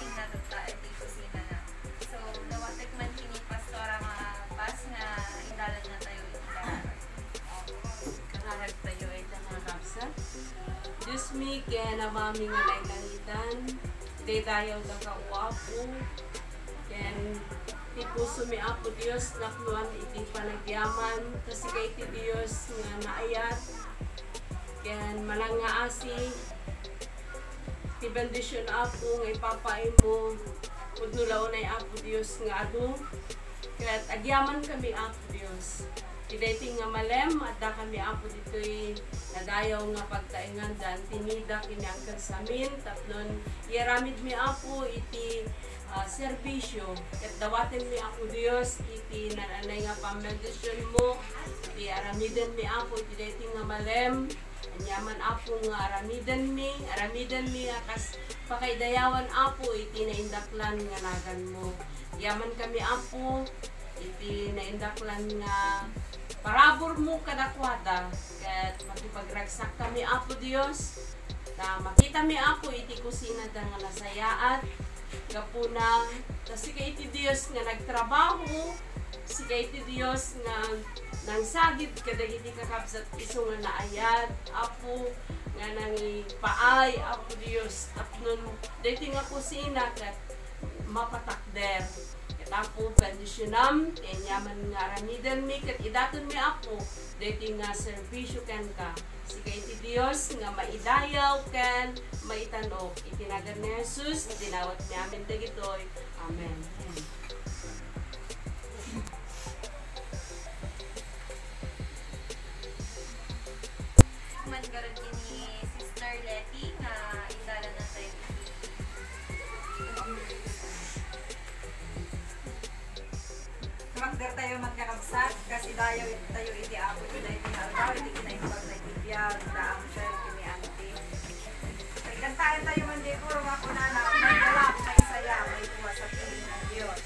meeting na tuta at kusina na. So, nawatik man kini pastora nga pas nga indalan na tayo indalan. Kangarag tayo ay mga kapsa. Diyos mi kaya na mami nga nailangitan. Day dayaw na kauwapo. Kaya ipuso mi apo Diyos nakluan iti panagyaman. Kasi kay iti Diyos nga naayat. Kaya malang nga asi. Ti bendisyon apo nga ipapain mo. Pudnulaw na apo Diyos nga adu. Kaya agyaman kami apo Diyos. Dating nga malem at da kami apo dito'y nadayaw nga pagtaingan dan tinida kiniangkan sa amin tapnon iaramid mi apo iti serbisyo ket dawaten mi apo Dios iti nananay nga pamedisyon mo iti aramiden mi apo iti dating nga malem anyaman apo nga aramiden mi akas pakaidayawan apo iti naindaklan nga nagan mo yaman kami apo iti naindaklan nga parabor mo kadakwada ket makipagragsak kami apo Dios na makita mi apo iti kusina da nga nasayaat gapuna kasi kay iti Dios nga nagtrabaho si kay iti Dios nga nang sagit kadagiti kakabsat iso nga naayat apo nga nang paay apo Dios tapnon diti nga kusina ket mapatakder apo bendisyonam kenyaman nga aramiden mi ket idaton mi apo deti nga serbisyo ken ka si kay ti Dios nga maidayaw ken maitanok itinagan ni Jesus dinawat mi amin dagitoy amen. Man karon kini Sister Letty nga indalan na tayo. Magdar tayo magkakabsat kasi dayo tayo iti apo iti iti harbaw iti kinaibag na ibiyag na ang sel kini anti. Ay kantahan tayo man di puro ako na may galak, may saya, may tuwa sa piling ng Diyos.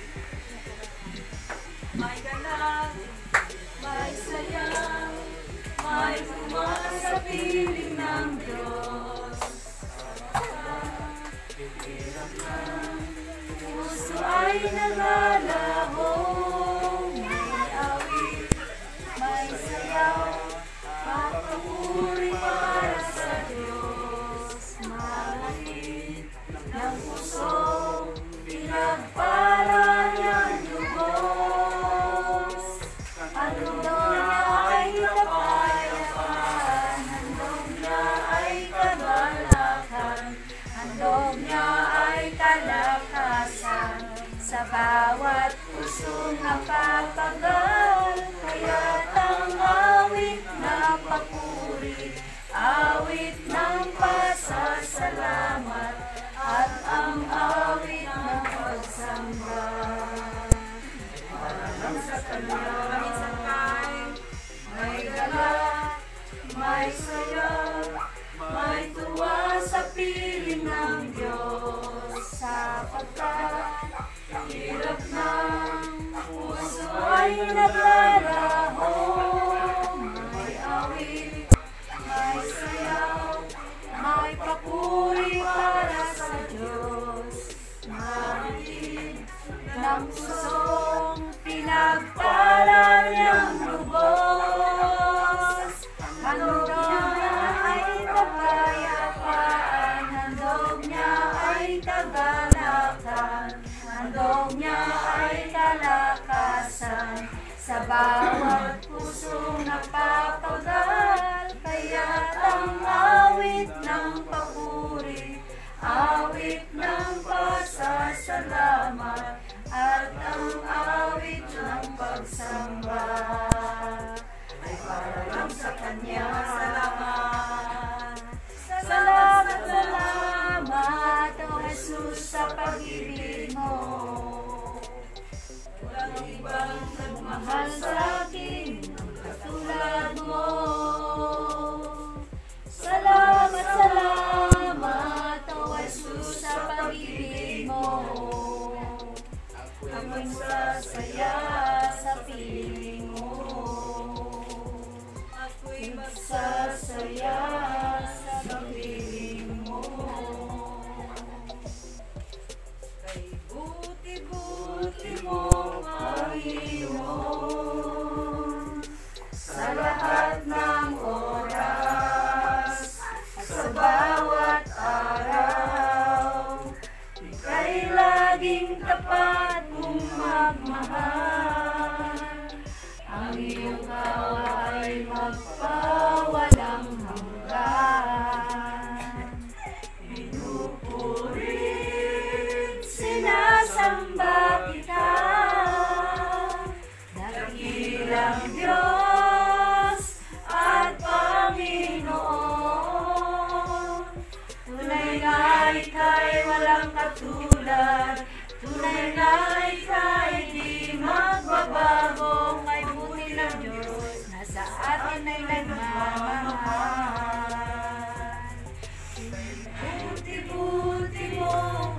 May galak, may saya, may tuwa sa piling ng Diyos. Puso ay nalalaho. Sa bawat pusong napapagal, kaya't ang awit na papuri, awit ng pasasalamat, at ang awit ng pagsamba. Maraming sa Kanya, may galak, may saya, may tuwa sa piling ng Diyos, sapagkat hirap ng puso ay naglalaho, may awit, may sayaw, may papuri para sa Diyos. Marinig ng pusong pinagpala niyang lubos, handog niya ay kapayapaan, handog niya ay kagalakan, handog niya ay kalakasan sa bawat pusong napapagal, kaya't ang awit ng papuri, awit ng pasasalamat, at ang awit ng pagsamba ay para lang sa Kanya. Salamat, salamat, salamat, O Jesus, sa pag-ibig mo. Walang ibang nagmahal sa tapat mong magmahal. Ang iyong kawa ay magpawalang hanggan. Pinupurit, sinasamba kita, dakilang Diyos at Panginoon. Tunay na ika'y walang katulad, tunay na ika'y di magbabago. May buti ng Diyos na sa atin ay nagmamahal. Buti-buti mo,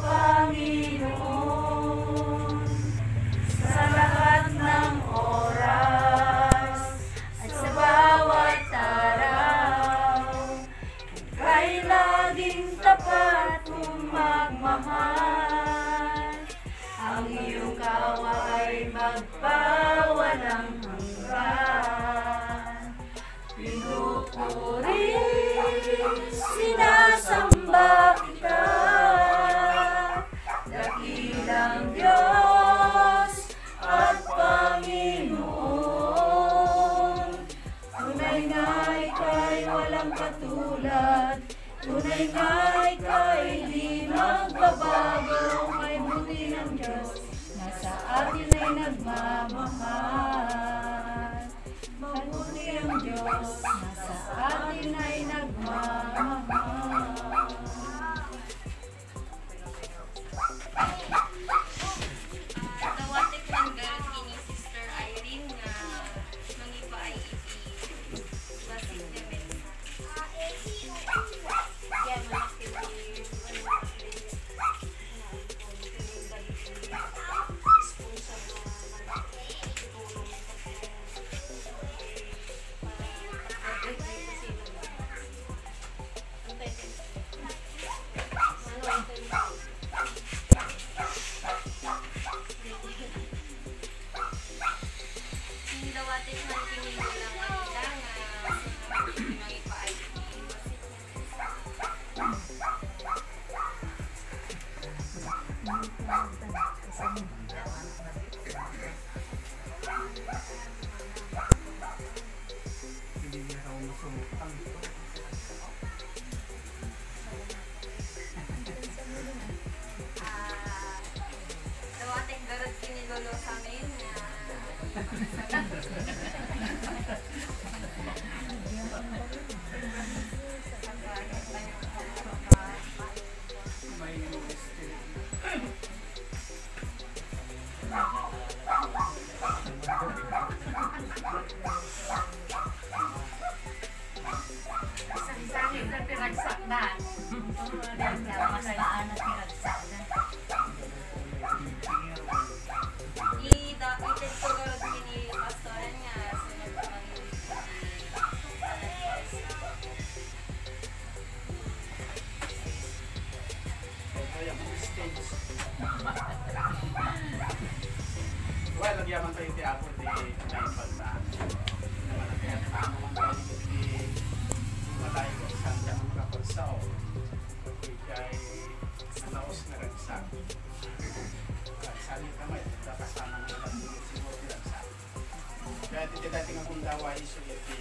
Panginoon, sa lahat ng oras at sa bawat araw. Ika'y laging tapat mong magmahal. Ang iyong kawa ay magpawalang hanggan. Pinupuri, sinasamba kita, dakilang Diyos at Panginoon. Tunay na ika'y walang katulad, tunay na ika'y di magbabago. May buti ng Diyos na sa atin ay nagmamahal. Mabuti ang Diyos na sa atin ay nagmamahal. Nawatik ng garot kini Sister Irene nga mangipa ay iti basig na mensa. Kaya manakili, Nawatik man kini lang kanila nga mangipa ay iti basig na mensa. Nawatik garot kini lolo sa amin nga isang-isangin na pinagsak na. Mas maan na pinagsak na. ited ko garot kini pastoran nga sunod pa Well, nagyaman tayo ti Apo di naipag na naman ang kaya tama man tayo di matay ko sa mga kaparsao. Kaya nanaos na ragsak. Salit naman, kasama ng mga siguro di ragsak. Kaya titi-dating akong dawa iso iti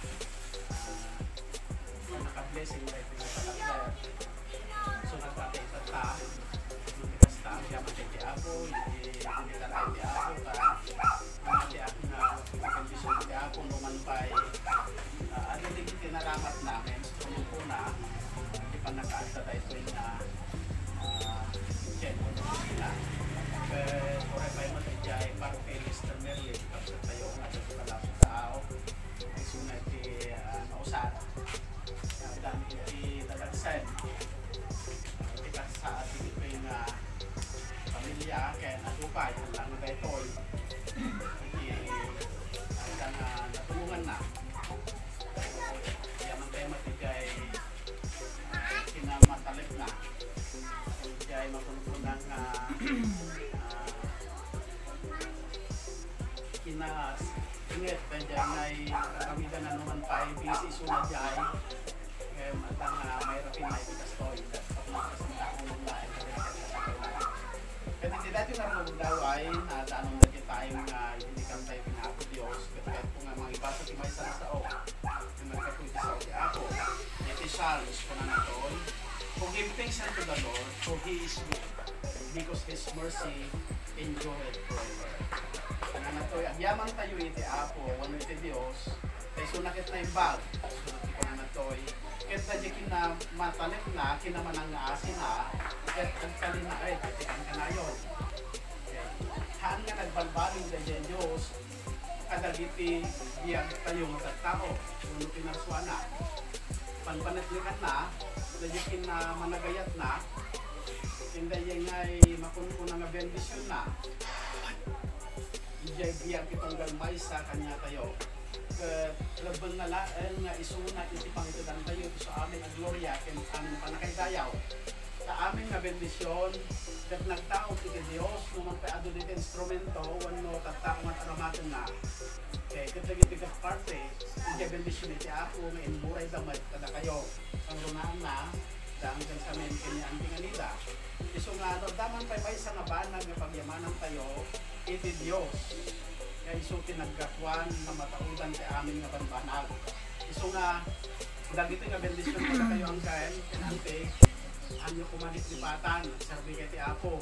naka-blessing na iti nakatakla. So nagpatay sa ta, nutikas ta, yaman tayo ti Apo, hindi tayo ti Apo ka, ang ti Apo na kondisyon ti Apo lumanpay. Ano din tinaramat namin, so yung una, hindi pa nakaasa tayo ito na Chen, na kore pa yung matijay, parang kay Mr. Merlin, kapag tayo at ito pala sa tao, ay sunay ti nausat. Ang dami ti talagsan. Iti sa ating ito yung pamilya, kaya natupay, ang lang na ito, hanggang natulungan na. Kaya man tayo matijay, kinamatalip na. Kaya mapunod ng kinas inget pa dyan ay kakamigan na naman pa ay busy sunod dyan kaya matang may rapin na ipikas to yung kapag sa mga unong lahat kaya dati nga magdaway na tanong na kita ay mga hindi kantay pinako Diyos kahit po nga mga iba sa timay sa sao na nagkaputi sa ti ako. Iti Psalms ko na naton. Kung give thanks unto the Lord, for He is good, because His mercy endureth forever. Kaya natoy, agyaman tayo iti Apo, wano iti Diyos, kay sunakit na yung bag, sunakit ko na natoy, kahit na di kinamatalip na, kinamanang naasin na, kahit nagkalin na ay, katikan ka na yun. Haan nga nagbalbaling na dyan Diyos, kadagiti biyag tayo magkatao, sunod pinarswana. Panpanatlikan na, dajikin na managayat na, hindi yung ay makunkunan nga bendisyon na. Ijay biyag itong galmay sa kanya tayo. Labang na laang nga isuna iti pangitudan tayo sa aming ang gloria ken aming panakaydayaw. Sa aming nga bendisyon, kat nagtaong iti Dios numan pa adu dito instrumento wano tatakong at aramaten na. Okay, katagiti ka parte, ijay bendisyon iti ako nga inburay damay kada kayo. Ang runaan na, dahil dyan sa men kinianting nila. Iso nga ano, daman pa may sa nga banag nga pagyamanan tayo, iti Dios. Kaya iso tinaggatwan na mataudan ti amin nga banbanag. Iso nga, dagito nga bendisyon mo na kayo ang kain, kinante, anyo kumagitlipatan, serbi kay ti Apo.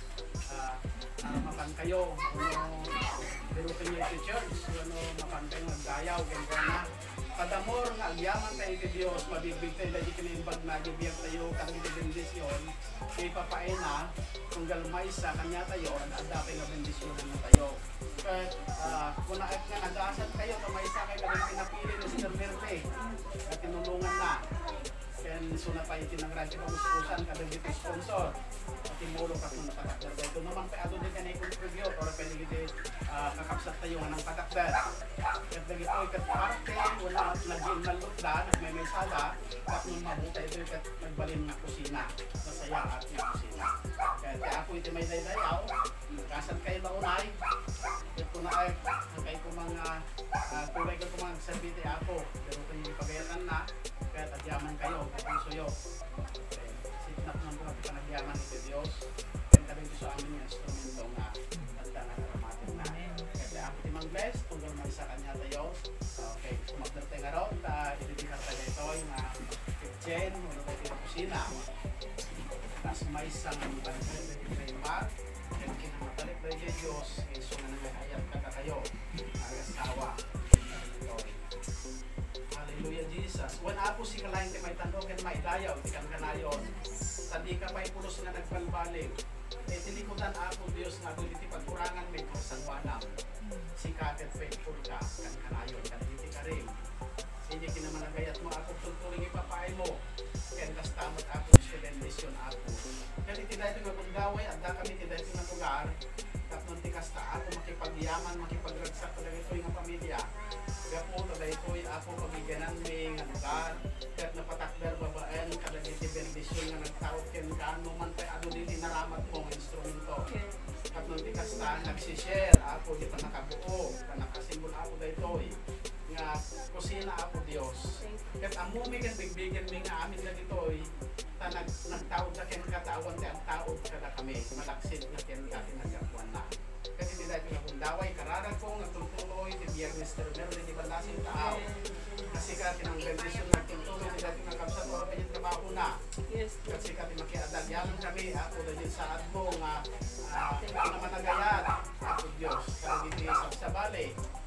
Mapan kayo, birutin niyo iti church, mapan kayo magdayaw, ganyan na. Kadamor nga agyaman tayo kay Diyos, mabibig tayo dahil kinimbag na gibiyag tayo kang bendisyon, kay papain na, kung galmay sa kanya tayo, adapay nga bendisyon na tayo. Kaya kung naat nga nag-aasan kayo, kamay sa kayo kami pinapili ni Sir Merte, at tinulungan na. Kaya suna pa itinang radyo pag-uspusan, kadagit sponsor. At timulo ka kung napatakdar. Ito naman pa ado din ka na i-contribute or pwede giti kakapsat tayo nga ng patakdar. At dagito ikat parte, wala naging nalutda, nagmay sala, at nung mabuta ito ikat nagbalin na kusina. Masaya at nga kusina. Kaya ako iti may daydayaw, kasan kayo maunay. Ito na ay, kayo ko mga, kulay ko mga sarbiti ako. Pero kung hindi pagayatan na, kaya tagyaman kayo, kung suyo. Sitnap ng mga panagyaman ito Diyos. Kaya kami sa amin yung instrumento nga tanda na karamatin na. Kaya ako timang bless, tunggal man sa kanya tayo. Okay, kumagdar tayo nga ron, ilibihar tayo ito yung kitchen, wala tayo yung kusina. Tapos may isang panagyaman tayo yung mag, kaya kinamatalik tayo yung Diyos, so nga nangahayap ka kayo, nagasawa. Hallelujah, Jesus. When apo si kalahin ti may tando, ken may dayaw, ti kan kanayon, tadi ka may pulos nga nagbalbaling. Tinikutan ako, Diyos nga doon iti pagkurangan may kasangwanam. Si katet faithful ka, kan kanayon, kan iti ka rin. Hindi kinamanagayat mo ako, tultuling ipapay mo. Ken kastamot ako, si bendisyon ako. Kaya iti dahil nga gaway, adda kami iti dahil nga lugar, tapos ti kasta ako makipagyaman, makipagragsak ko ito yung pamilya. Kaya po, taday ko ako pagiganan may nga lugar, kaya't napatakder babaan, kada diti bendisyon nga nagtaot ken kano man tayo ano diti naramat mo ng instrumento. At nung di kasta, nagsishare ako, di pa nakabuo, nakasimbol ako dito nga kusina ako Diyos. Kaya't amumi ken bigbigan mi nga amin na dito nagtaod sa ken katawan ti ang taod kada kami, malaksid na ken kati nagkakuan na. Kasi hindi dahil pinagundaway, kararag ko, nagtutuloy, tibiyag ni Mr. Merlin, di ba nasin tao? Kasi ka, tinangbendisyon na tintuloy, hindi dahil pinagkapsat, wala pa yung trabaho na. Kasi ka, tinakiadag, yaman kami, ako dahil sa admo, nga, naman nagayat, ako Diyos, karagiti sa bali.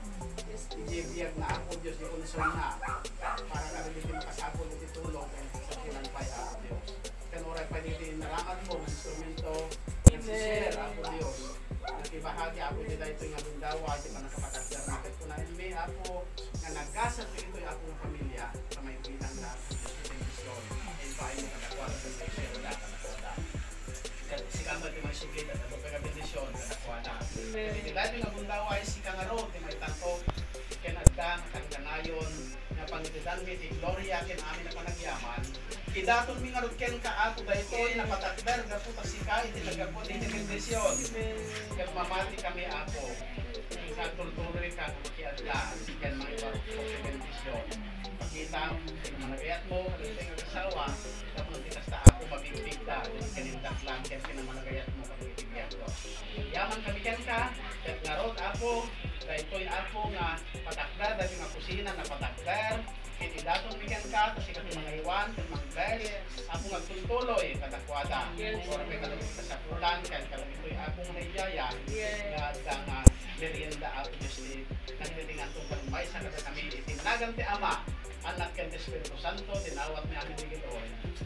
Ibiyag na ako Diyos, di konsol na, para karagiti makasapon, iti tulong, sa kinanpay ako Diyos. Kaya oray pa dito, naraman mo, instrumento, nagsishare ako Diyos. Nakibahagi ako nila ito yung alundawa, di ba nakapatagdar nakit ko na ilmi ako nga nagkasat ko ito yung akong pamilya sa may bilang na televizyon and bahay mo kadakwal sa may share na kadakwala. Si Kamal di may sugid at ano kaya bendisyon kadakwala. Hindi dahil yung alundawa ay si Kangaro, di may tanto kinagdang kanganayon na pangitidan mi ti Gloria ken amin na panagyaman. Idaton mi nga ken kaato daytoy napatakder gapu ta sikay ti nagapu ti bendisyon. Ken mamati kami ako. Sa tultuloy ka makiadla ken mga iba sa bendisyon. Pakita managayat mo ken nga kasawa tapos ti kasta ako mabibigda ken kinindaklan ken managayat mo pagibigyan ko. man kami ka, ket nga rod apo, daytoy apo nga patakder, dahil nga kusina na patakder, kini daton bigan ka, kasi kami mga iwan, kami mga bless, apo nga tultuloy, kadakwada, or may kalabit ka sa pulan, kaya kalabitoy apo nga naiyaya, nga merienda apo Diyos ni, nagtitingan itong kalumay, sa kami itinagan ti Ama, anak kan Espiritu Santo, tinawat ni amin ni Ginoon.